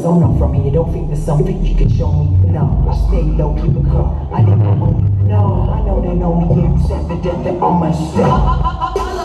so no, from here, don't think there's something you can show me. No, I stay low, keep it calm. I never own. No, I know they know me. It's evident that I must stay.